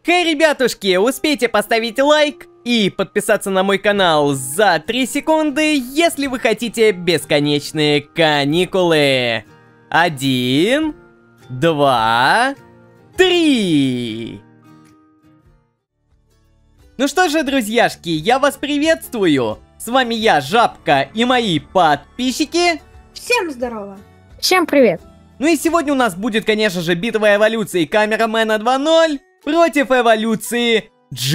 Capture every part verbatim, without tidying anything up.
Хей, ребятушки, успейте поставить лайк и подписаться на мой канал за три секунды, если вы хотите бесконечные каникулы. Один, два, три. Ну что же, друзьяшки, я вас приветствую. С вами я, Жабка, и мои подписчики. Всем здорово. Всем привет. Ну и сегодня у нас будет, конечно же, битва эволюции Камерамена два ноль против эволюции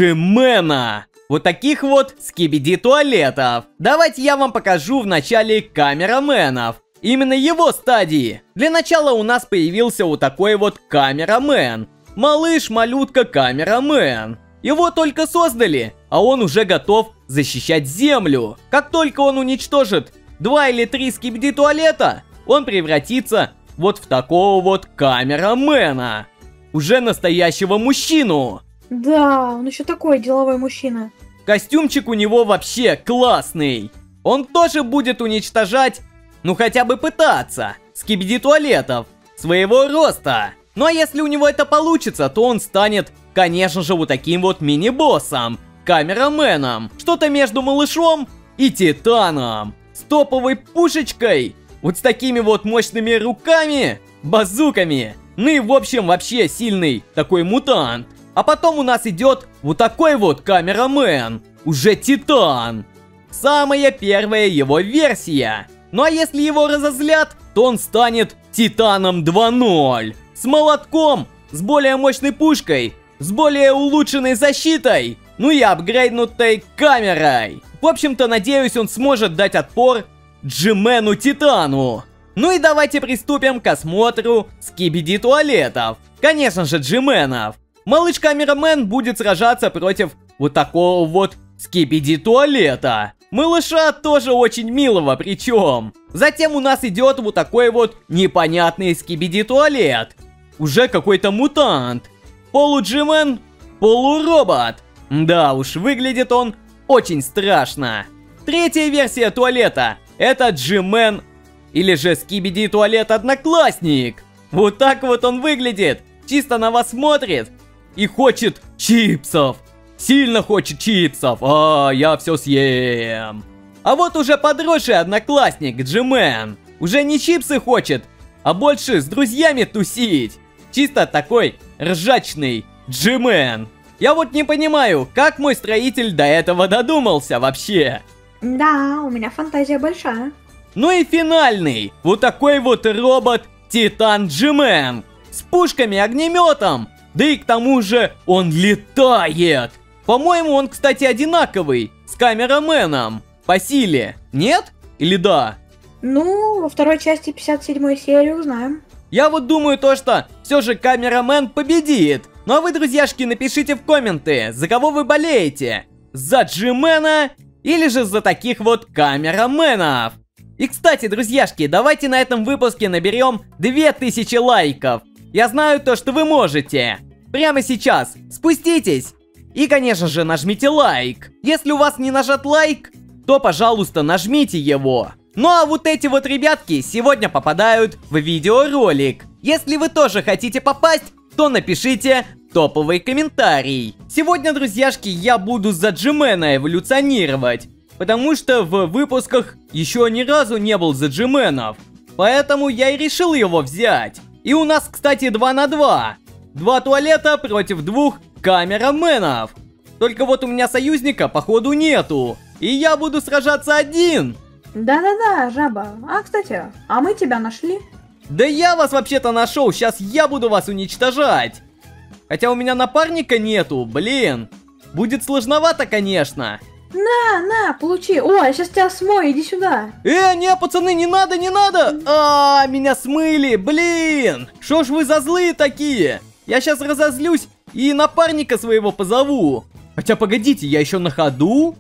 Джимена. Вот таких вот скибиди-туалетов. Давайте я вам покажу в начале Камераменов. Именно его стадии. Для начала у нас появился вот такой вот Камерамен. Малыш-малютка Камерамен. Его только создали, а он уже готов защищать Землю. Как только он уничтожит два или три скибиди-туалета, он превратится вот в такого вот Камерамена. Уже настоящего мужчину. Да, он еще такой деловой мужчина. Костюмчик у него вообще классный. Он тоже будет уничтожать, ну хотя бы пытаться, скибиди-туалетов своего роста. Ну а если у него это получится, то он станет, конечно же, вот таким вот мини-боссом, Камераменом. Что-то между малышом и Титаном. С топовой пушечкой. Вот с такими вот мощными руками, базуками. Ну и в общем вообще сильный такой мутант. А потом у нас идет вот такой вот Камерамен. Уже Титан. Самая первая его версия. Ну а если его разозлят, то он станет Титаном два ноль. С молотком, с более мощной пушкой, с более улучшенной защитой. Ну и апгрейднутой камерой. В общем-то, надеюсь, он сможет дать отпор Джимену Титану. Ну и давайте приступим к осмотру скибиди-туалетов. Конечно же, Джименов. Малыш Камерамен будет сражаться против вот такого вот скибиди-туалета. Малыша тоже очень милого причем. Затем у нас идет вот такой вот непонятный скибиди-туалет. Уже какой-то мутант. Полу-Джимен, полуробот. Да уж, выглядит он очень страшно. Третья версия туалета. Это Джимен или же скибиди-туалет Одноклассник. Вот так вот он выглядит. Чисто на вас смотрит и хочет чипсов. Сильно хочет чипсов. А, я все съем. А вот уже подросший Одноклассник Джимен. Уже не чипсы хочет, а больше с друзьями тусить. Чисто такой ржачный Джимен. Я вот не понимаю, как мой строитель до этого додумался вообще. Да, у меня фантазия большая. Ну и финальный. Вот такой вот робот Титан Джимен. С пушками, огнеметом. Да и к тому же он летает. По-моему, он, кстати, одинаковый с Камераменом. По силе. Нет? Или да? Ну, во второй части пятьдесят седьмой серии узнаем. Я вот думаю то, что все же Камерамен победит. Ну а вы, друзьяшки, напишите в комменты, за кого вы болеете. За Джимена или же за таких вот Камераменов. И, кстати, друзьяшки, давайте на этом выпуске наберем две тысячи лайков. Я знаю то, что вы можете. Прямо сейчас спуститесь и, конечно же, нажмите лайк. Если у вас не нажат лайк, то, пожалуйста, нажмите его. Ну а вот эти вот ребятки сегодня попадают в видеоролик. Если вы тоже хотите попасть, то напишите топовый комментарий. Сегодня, друзьяшки, я буду за Джимена эволюционировать. Потому что в выпусках еще ни разу не был за Джименов. Поэтому я и решил его взять. И у нас, кстати, два на два. Два туалета против двух Камераменов. Только вот у меня союзника, походу, нету. И я буду сражаться один. Да-да-да, Жаба. А, кстати, а мы тебя нашли? Да я вас вообще-то нашел. Сейчас я буду вас уничтожать. Хотя у меня напарника нету, блин. Будет сложновато, конечно. На, на, получи. О, я сейчас тебя смою, иди сюда. Э, не, пацаны, не надо, не надо. А, меня смыли, блин. Шо ж вы за злые такие? Я сейчас разозлюсь и напарника своего позову. Хотя, погодите, я еще на ходу?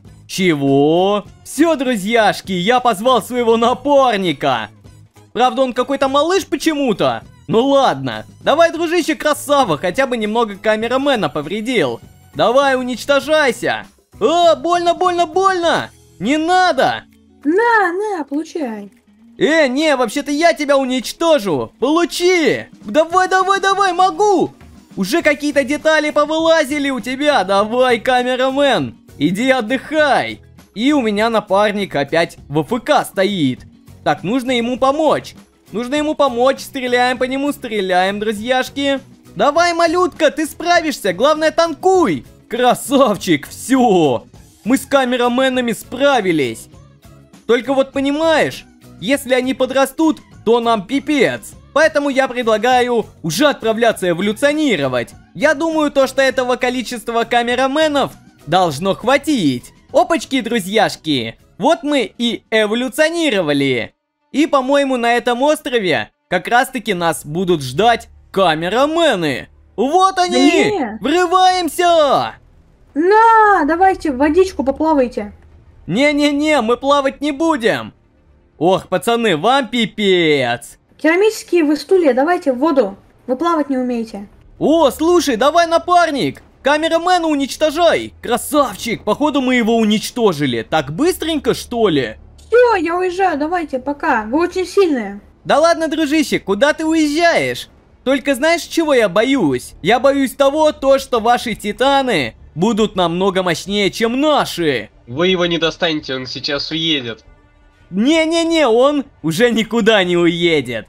Чего? Все, друзьяшки, я позвал своего напарника. Правда, он какой-то малыш почему-то. Ну ладно, давай, дружище, красава, хотя бы немного Камерамена повредил. Давай, уничтожайся. А, больно, больно, больно. Не надо. На, на, получай. Э, не, вообще-то я тебя уничтожу. Получи. Давай, давай, давай, могу. Уже какие-то детали повылазили у тебя. Давай, камерамен, иди отдыхай. И у меня напарник опять в АФК стоит. Так, нужно ему помочь. Нужно ему помочь. Стреляем по нему, стреляем, друзьяшки. Давай, малютка, ты справишься. Главное, танкуй. Красавчик, все. Мы с камераменами справились. Только вот понимаешь, если они подрастут, то нам пипец. Поэтому я предлагаю уже отправляться эволюционировать. Я думаю, то, что этого количества камераменов должно хватить. Опачки, друзьяшки. Вот мы и эволюционировали. И, по-моему, на этом острове как раз-таки нас будут ждать камерамены. Вот они! Да Врываемся! На, давайте в водичку поплавайте. Не-не-не, мы плавать не будем. Ох, пацаны, вам пипец. Керамические вы стулья, давайте в воду. Вы плавать не умеете. О, слушай, давай, напарник. Камерамена уничтожай. Красавчик, походу мы его уничтожили. Так быстренько, что ли? Все, я уезжаю, давайте, пока. Вы очень сильные. Да ладно, дружище, куда ты уезжаешь? Только знаешь, чего я боюсь? Я боюсь того, то, что ваши титаны будут намного мощнее, чем наши. Вы его не достанете, он сейчас уедет. Не-не-не, он уже никуда не уедет.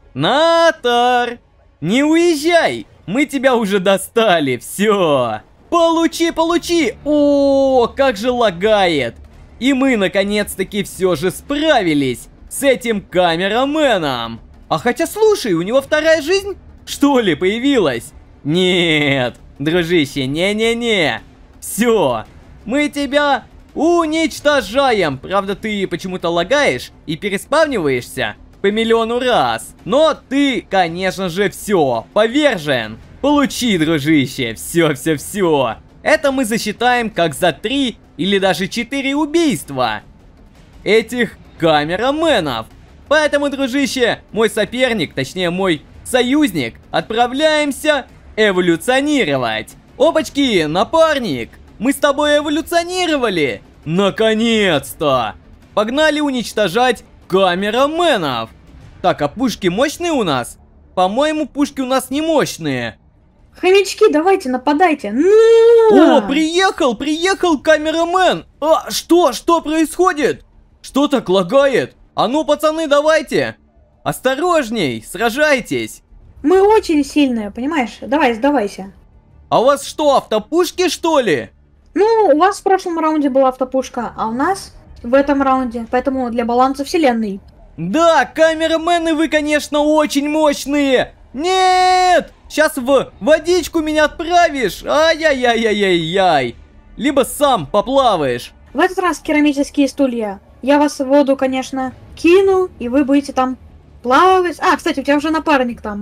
Натар, не уезжай, мы тебя уже достали, все. Получи, получи. О, как же лагает. И мы наконец-таки все же справились с этим камераменом. А хотя, слушай, у него вторая жизнь, что ли, появилась? Нет, дружище, не-не-не. Все, мы тебя уничтожаем. Правда, ты почему-то лагаешь и переспавниваешься по миллиону раз. Но ты, конечно же, все, повержен. Получи, дружище, все-все-все. Это мы засчитаем как за три или даже четыре убийства этих камераменов. Поэтому, дружище, мой соперник, точнее мой союзник, отправляемся эволюционировать. Опачки, напарник, мы с тобой эволюционировали. Наконец-то. Погнали уничтожать камераменов. Так, а пушки мощные у нас? По-моему, пушки у нас не мощные. Хомячки, давайте, нападайте. О, приехал, приехал камерамен. А, что, что происходит? Что так лагает? А ну, пацаны, давайте. Осторожней, сражайтесь. Мы очень сильные, понимаешь? Давай, сдавайся. А у вас что, автопушки, что ли? Ну, у вас в прошлом раунде была автопушка, а у нас в этом раунде. Поэтому для баланса вселенной. Да, камерамены вы, конечно, очень мощные. Нет! Сейчас в водичку меня отправишь. Ай-яй-яй-яй-яй-яй. Либо сам поплаваешь. В этот раз керамические стулья. Я вас в воду, конечно, кину, и вы будете там плавать. А, кстати, у тебя уже напарник там.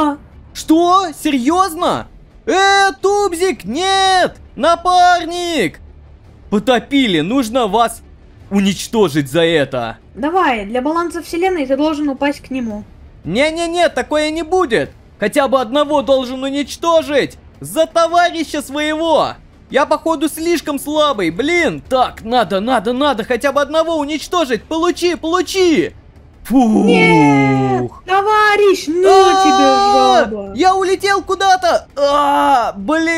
Что? Серьезно? Э, Тубзик, нет! Напарник! Потопили, нужно вас уничтожить за это. Давай, для баланса вселенной ты должен упасть к нему. Не-не-не, такое не будет. Хотя бы одного должен уничтожить. За товарища своего. Я, походу, слишком слабый, блин. Так, надо, надо, надо хотя бы одного уничтожить. Получи, получи. Фух. Нет, товарищ, ну тебе жаба. Я улетел куда-то. А,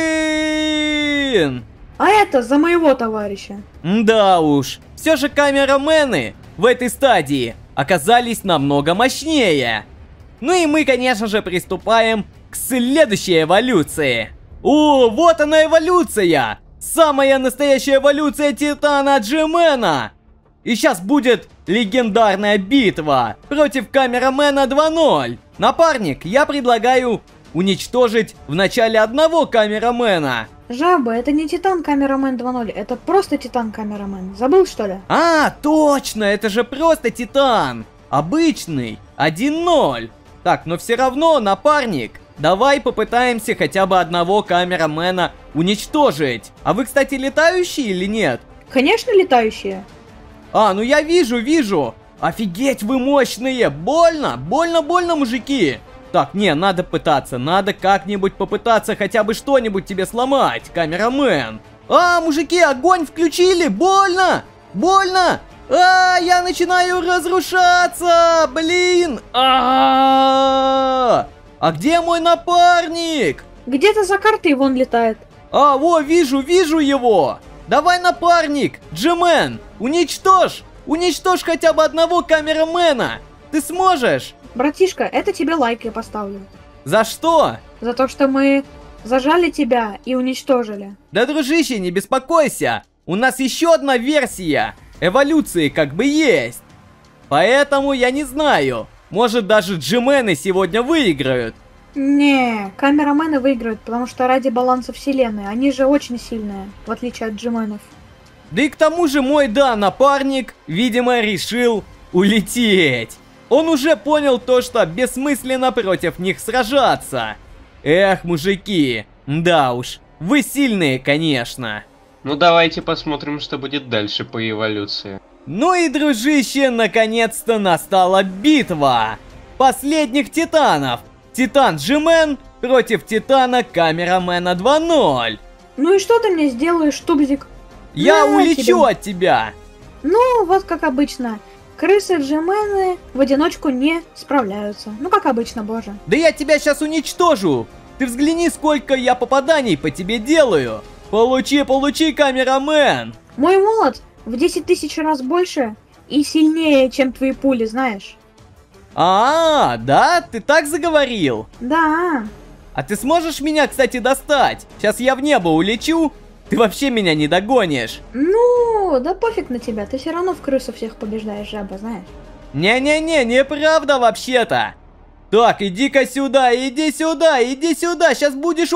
блин. А это за моего товарища. Да уж. Все же камерамены в этой стадии оказались намного мощнее. Ну и мы, конечно же, приступаем к следующей эволюции. О, вот она эволюция! Самая настоящая эволюция Титана Джимена! И сейчас будет легендарная битва против камерамена два ноль. Напарник, я предлагаю уничтожить вначале одного камерамена. Жаба, это не Титан Камерамен два ноль, это просто Титан Камерамен. Забыл, что ли? А, точно, это же просто Титан. Обычный, один ноль. Так, но все равно, напарник, давай попытаемся хотя бы одного камерамена уничтожить. А вы, кстати, летающие или нет? Конечно, летающие. А, ну я вижу, вижу. Офигеть, вы мощные. Больно, больно, больно, мужики. Так, не, надо пытаться, надо как-нибудь попытаться хотя бы что-нибудь тебе сломать, камерамен. А, мужики, огонь включили, больно, больно. А, я начинаю разрушаться, блин. А, -а, -а, -а. А где мой напарник? Где-то за картой вон летает. А, во, вижу, вижу его! Давай, напарник! Джимен! Уничтожь! Уничтожь хотя бы одного камерамена! Ты сможешь? Братишка, это тебе лайк я поставлю. За что? За то, что мы зажали тебя и уничтожили. Да, дружище, не беспокойся! У нас еще одна версия эволюции как бы есть. Поэтому я не знаю. Может, даже джимены сегодня выиграют. Не, камерамены выиграют, потому что ради баланса вселенной. Они же очень сильные, в отличие от джименов. Да и к тому же мой, да, напарник, видимо, решил улететь. Он уже понял то, что бессмысленно против них сражаться. Эх, мужики, да уж, вы сильные, конечно. Ну давайте посмотрим, что будет дальше по эволюции. Ну и, дружище, наконец-то настала битва последних титанов. Титан Джимен против Титана Камерамена два ноль. Ну и что ты мне сделаешь, Тубзик? Я На улечу тебе. от тебя. Ну, вот как обычно. Крысы-джимены в одиночку не справляются. Ну, как обычно, боже. Да я тебя сейчас уничтожу. Ты взгляни, сколько я попаданий по тебе делаю. Получи, получи, камерамен. Мой молот в десять тысяч раз больше и сильнее, чем твои пули, знаешь? А, да? Ты так заговорил? Да. А ты сможешь меня, кстати, достать? Сейчас я в небо улечу. Ты вообще меня не догонишь. Ну, да пофиг на тебя. Ты все равно в крысу всех побеждаешь, жаба, знаешь? Не-не-не, неправда вообще-то. Так, иди-ка сюда, иди сюда, иди сюда. Сейчас будешь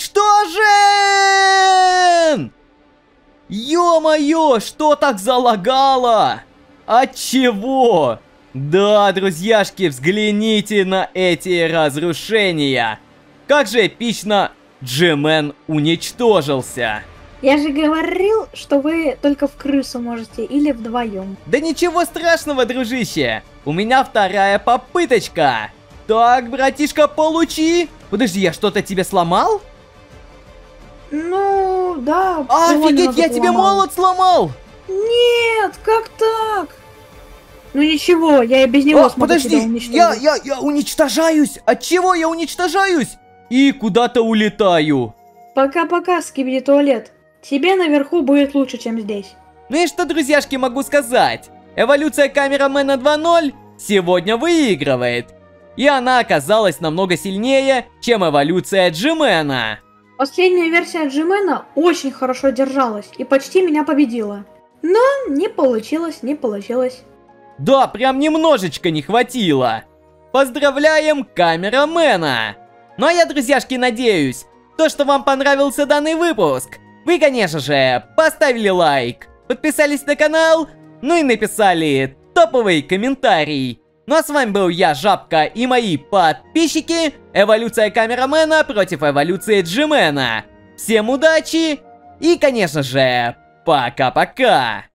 уничтожен! Ё-моё, что так залагало? От чего? Да, друзьяшки, взгляните на эти разрушения. Как же эпично Джимен уничтожился. Я же говорил, что вы только в крысу можете или вдвоем. Да ничего страшного, дружище. У меня вторая попыточка. Так, братишка, получи. Подожди, я что-то тебе сломал? Ну, да. всего Офигеть, немного я тебе поломал. молот сломал. Нет, как так? Ну ничего, я и без него О, смогу подожди, тебя уничтожить. я, я, я уничтожаюсь. От чего я уничтожаюсь? И куда-то улетаю. Пока-пока, Скибиди туалет. Тебе наверху будет лучше, чем здесь. Ну и что, друзьяшки, могу сказать? Эволюция Камерамена два ноль сегодня выигрывает. И она оказалась намного сильнее, чем эволюция Джимена. Последняя версия Джимена очень хорошо держалась и почти меня победила. Но не получилось, не получилось. Да, прям немножечко не хватило. Поздравляем Камерамена! Ну а я, друзьяшки, надеюсь, то, что вам понравился данный выпуск. Вы, конечно же, поставили лайк, подписались на канал, ну и написали топовый комментарий. Ну а с вами был я, Жабка, и мои подписчики. Эволюция Камерамена против эволюции Джимена. Всем удачи и, конечно же, пока-пока.